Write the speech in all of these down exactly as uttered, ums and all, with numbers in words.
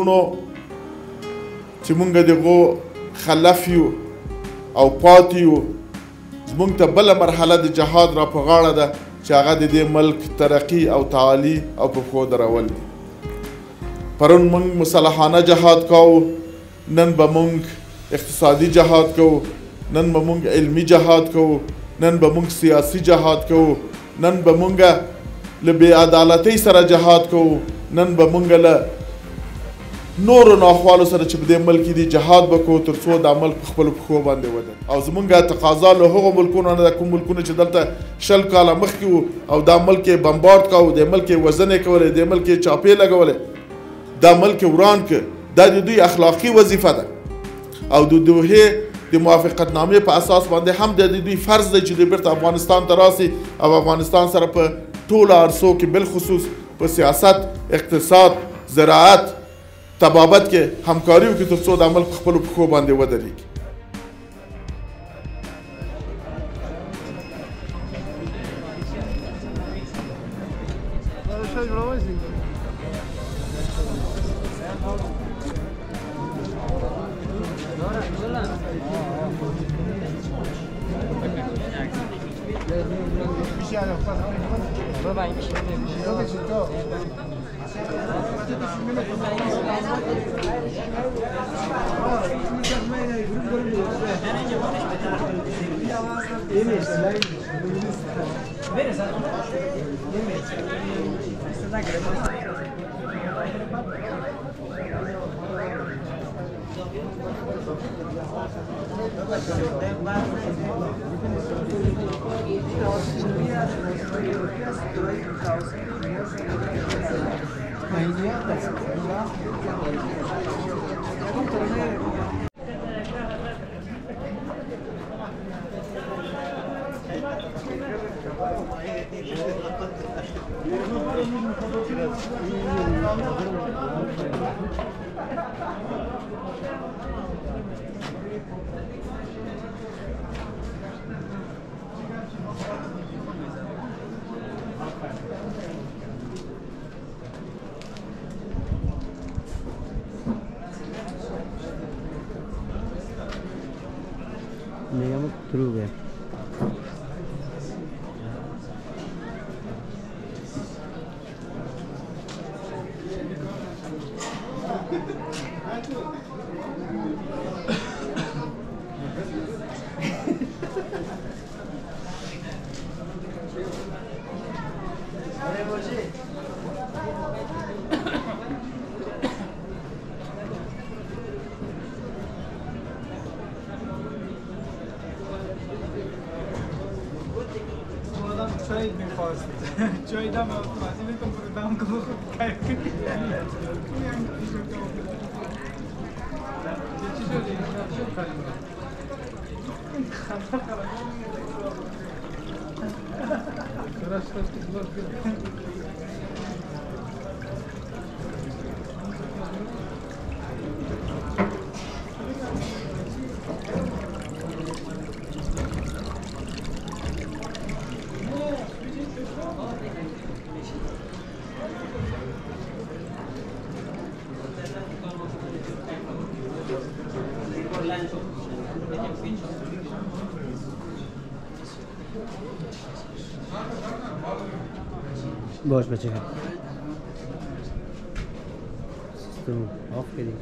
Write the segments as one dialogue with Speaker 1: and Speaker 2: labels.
Speaker 1: ورونو چې مونږ دغو خلف یو او پاتې یو زمونږ ته بله مرحله د جهاد را په غاړه ده چې هغه د دې ملک ترقي او تعالی او په پښو درول دي. پرون مونږ مسلحانه جهاد کوو، نن به مونږ اقتصادي جهاد کوو، نن به مونږ علمي جهاد کوو، نن به مونږ سیاسي جهاد کوو، نن به مونږ له بې عدالتۍ سره جهاد کوو، نن به مونږ له نورو ناخوالو سره چې په دې ملک کې دي جهاد به کوو تر څو دا ملک په خپلو پښو باندې ودرېږي. او زمونږ تقاضا له هغو ملکونو نه ده، کوم ملکونه چې دلته شل کاله مخکې وو او دا ملک یې بمبارد کوو، دې ملک یې وژنې کولې، دې ملک یې چاپې لګولې، دا ملک یې وران کړ. دا د دوی اخلاقي وظیفه ده او د دوحې د موافقتنامې په اساس باندې هم د دوی فرض دی چې دوی بیرته افغانستان ته راسي او افغانستان سره په ټولو عرصو کې بالخصوص په سیاست، اقتصاد، زراعت، طبابت کې همکاري وکړي تر څو دا ملک په خپلو پښو باندې ودرېږي.
Speaker 2: Digamos true.
Speaker 3: شاید میخواست جایی دم مزید کن برو دم کن خود کار کنی چی شدی؟ شد کنیم خطا خراب خراش خواست که بار کنیم
Speaker 2: باش بچه سیستم آف کردیش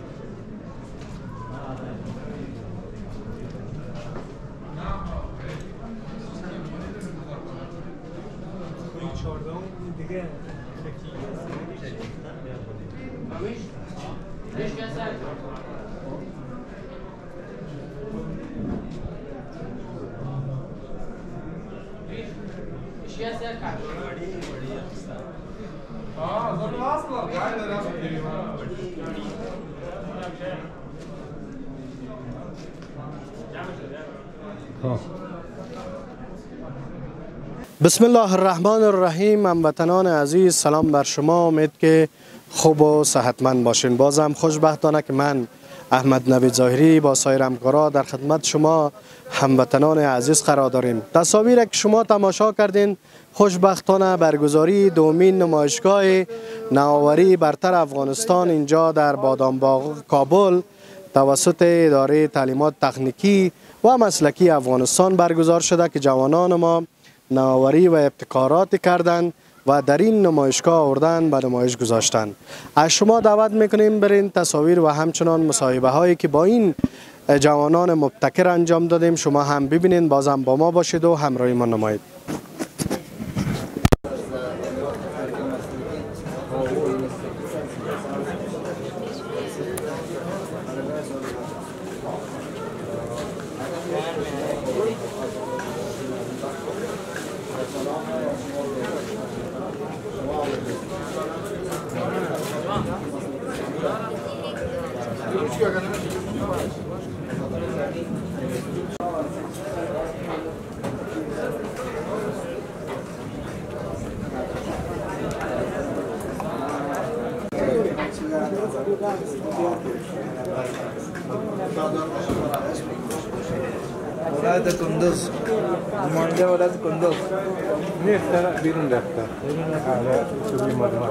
Speaker 3: دیگه
Speaker 4: بسم الله الرحمن الرحیم. هموطنان عزیز، سلام بر شما. امید که خوب و صحتمند باشین. بازم خوشبختانه که من احمد نوید ظاهری با سایر همکارا در خدمت شما هموطنان عزیز قرار داریم. تصاویر که شما تماشا کردین خوشبختانه برگزاری دومین نمایشگاه نوآوری برتر افغانستان اینجا در بادامباغ کابل توسط اداره تعلیمات تکنیکی و مسلکی افغانستان برگزار شده که جوانان ما نوآوری و ابتکارات کردند و در این نمایشگاه آوردن به نمایش گذاشتن. از شما دعوت میکنیم برین تصاویر و همچنان مصاحبه هایی که با این جوانان مبتکر انجام دادیم شما هم ببینید. بازم با ما باشید و همراهی ما نمایید.
Speaker 5: ولایت کندوز نماینده ولایت کندوز نیست بیرون رفته آره شبیه معلومات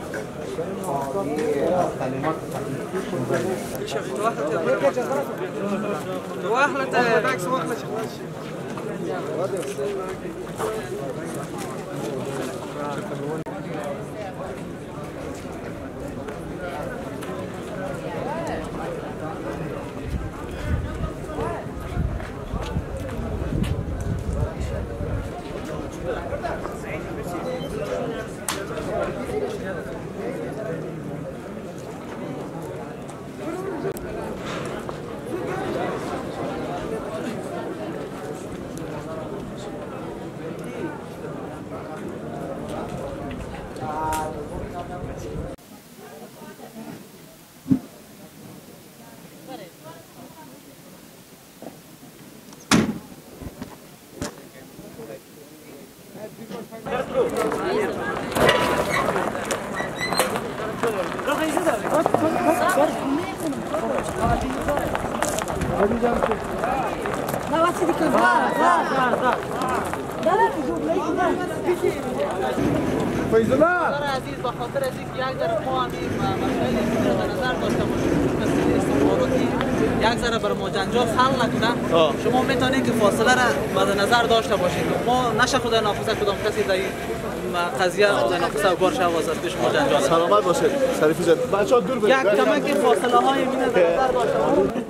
Speaker 6: فیضالله عزیز به خاطر از اینکه یک ذره ما همین مسائل رو در نظر داشته باشیم مسئله استخباراتی یک ذره بر ما جنجال حل نکنه شما میتونید که فاصله را مد نظر داشته باشید ما نشه خدای ناخواسته کدام کسی در این قضیه خدای ناخواسته و بار شود واسه شما جنجال
Speaker 1: سلامت باشید شریفی جان بچه‌ها دور برید
Speaker 6: یک کمک فاصله های من در نظر داشته باشید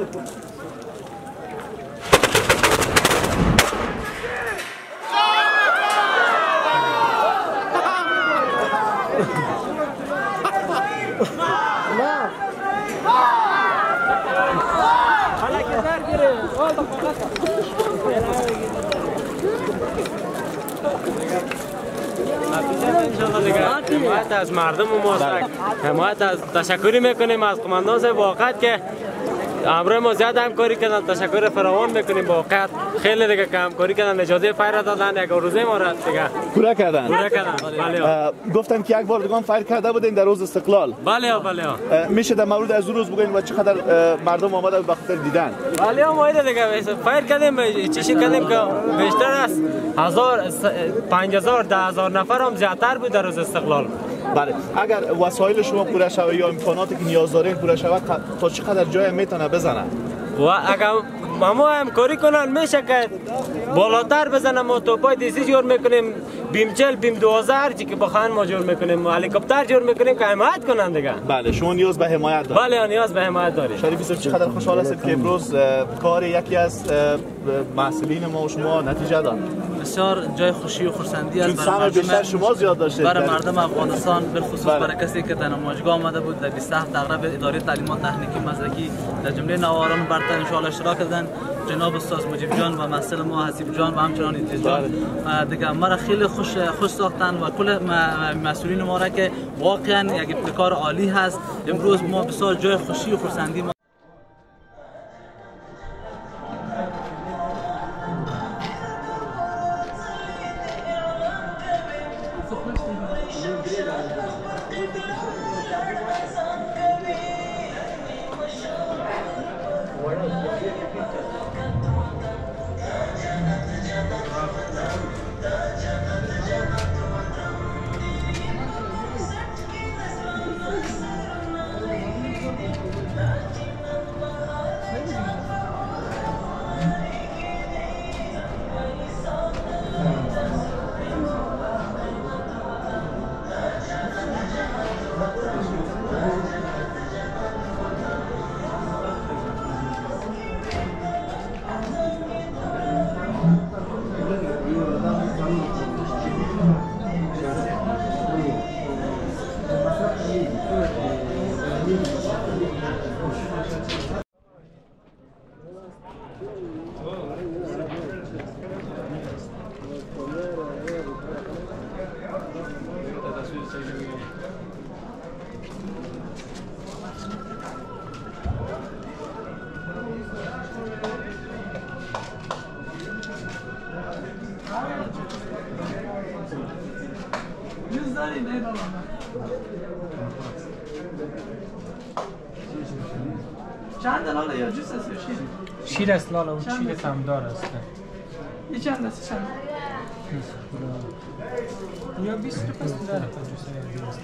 Speaker 2: حمایت از مردم ما حمایت از تشکری میکنیم از قماندان صاحب واقعا که امروز ما زیاد همکاری کردن تشکر فراوان میکنیم واقعا خیلی دیگه که همکاری کردن اجازه فایر دادن یک روزه ما را دیگه
Speaker 7: پورا کردن
Speaker 2: پورا کردن بله
Speaker 7: گفتن که یک بار دیگه فایر کرده بودین در روز استقلال
Speaker 2: بله بله
Speaker 7: میشه در مورد از روز بگین و چقدر مردم آمده به خاطر دیدن
Speaker 2: بله ما ایده دیگه فایر کردیم چیزی کردیم که بیشتر از هزار پنج هزار ده هزار نفر هم زیادتر بود در روز استقلال.
Speaker 7: بله اگر وسایل شما پوره شود یا امکاناتی که نیاز دارین پوره شود تا چقدر جای میتونه بزنه
Speaker 2: و اگر ما همکاری کنن میشه که بالاتر بزنم ما توپای دیزی جور میکنیم بیم چل بیم دوازده چی که بخوان ما جور میکنیم هلیکوپتر جور میکنیم که حمایت کنن دیگه.
Speaker 7: بله شما نیاز به حمایت دارید.
Speaker 2: بله نیاز به حمایت دارید.
Speaker 7: شریفی صاحب چقدر خوشحال هستید که امروز کار یکی از محصولین ما و شما نتیجه داد.
Speaker 6: بسیار جای خوشی و خرسندی است
Speaker 7: برای مردم بیشتر شما زیاد داشتید
Speaker 6: برای مردم افغانستان به خصوص برای کسی که در نمایشگاه آمده بود در بیست و هفت تقریبا اداره تعلیمات تکنیکی مسلکی در جمله نواران برتر ان شاء الله اشتراک کردن جناب استاد مجیب جان و مسئول ما حسیب جان و همچنان ادریس جان دیگه ما را خیلی خوش خوش ساختن و کل مسئولین ما را که واقعا یک ابتکار عالی هست. امروز ما بسیار جای خوشی و خرسندی ما
Speaker 3: چند لاله یا جوس است یا شیر؟
Speaker 8: شیر است لاله و شیر تمدار است.
Speaker 3: این چند است چند؟
Speaker 8: یا بیست روپیه است داره تا جوس است.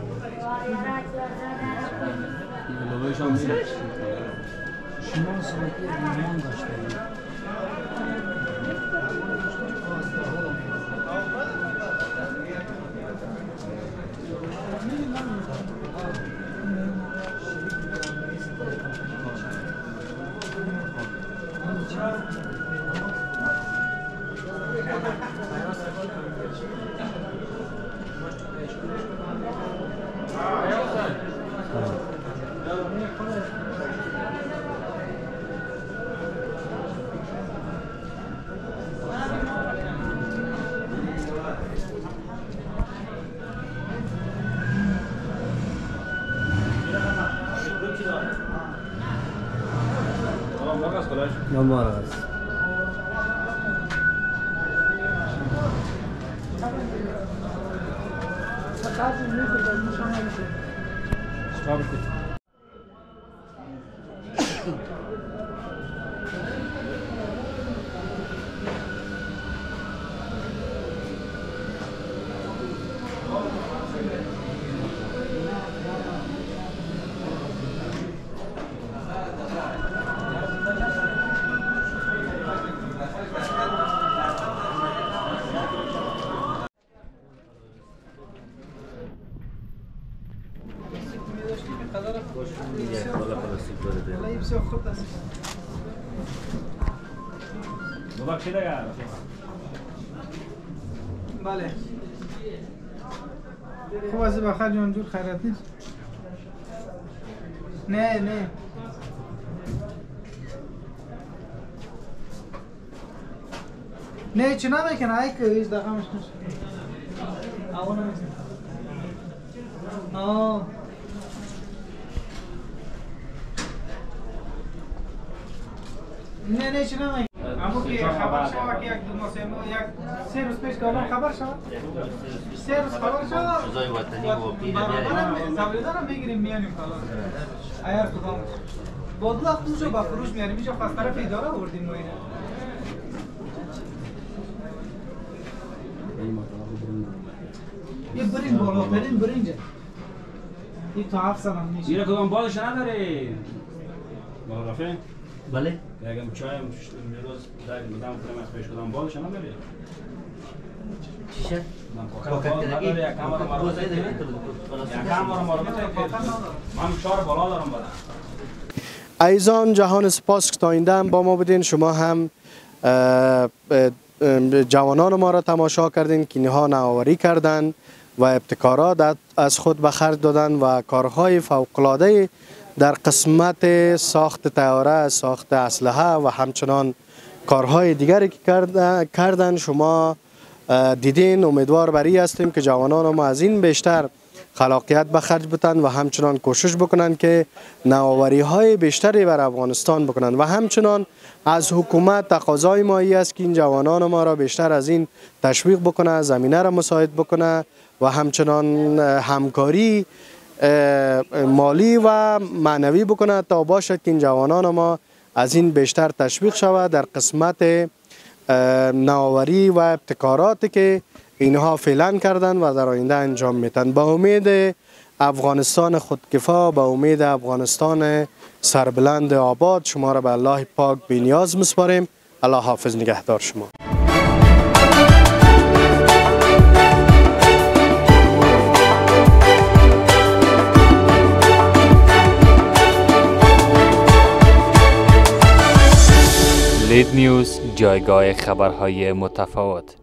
Speaker 9: لاله شام میره.
Speaker 8: شما سوپی دیگه داشته.
Speaker 9: Namara است.
Speaker 3: بله خوب از بخیر جان جور خیرت نیست نه نه نه چه نمیکنه ای که هیچ دقیقه مش نشه آوانه میزن آه نه نه چه نمیکنه اما که خبر شما که یک دو ماه سه ماه یک سه روز پیش که آدم خبر شما سه روز خبر شما
Speaker 9: فضای وطنی و پیل بیاییم
Speaker 3: زوریدارم بگیریم میانیم خلاص اگر کدام با دو هفته اونجا با فروش میاریم اینجا خواست طرف اداره بردیم ما اینه یه برین بالا برین برین جا این تا هفت سال هم میشه
Speaker 10: اینه کدام بالش نداره بالا رفته؟
Speaker 9: بله
Speaker 10: اگه چای میروز در مدام کنم از پیش کدام بالش نداره
Speaker 9: چیشه؟
Speaker 10: من پاکت نداره یک کامرا مرا یک کامرا مرا من چهار بالا دارم بالا
Speaker 4: ایزان جهان سپاس که تا اینده هم با ما بودین شما هم جوانان ما را تماشا کردین که اینها نوآوری کردن و ابتکارات از خود به خرج دادن و کارهای فوق‌العاده در قسمت ساخت طیاره، ساخت اسلحه و همچنان کارهای دیگری که کردن شما دیدین. امیدوار بر این هستیم که جوانان ما از این بیشتر خلاقیت به خرج بتن و همچنان کوشش بکنن که نوآوری های بیشتری بر افغانستان بکنن و همچنان از حکومت تقاضای ما ای است که این جوانان ما را بیشتر از این تشویق بکنه، زمینه را مساعد بکنه و همچنان همکاری مالی و معنوی بکنه تا باشد که این جوانان ما از این بیشتر تشویق شود در قسمت نوآوری و ابتکاراتی که اینها فعلا کردن و در آینده انجام میتن. با امید افغانستان خودکفا، با امید افغانستان سربلند آباد شما را به الله پاک بی‌نیاز میسپاریم. الله حافظ، نگهدار شما.
Speaker 11: لید نیوز، جایگاه خبرهای متفاوت.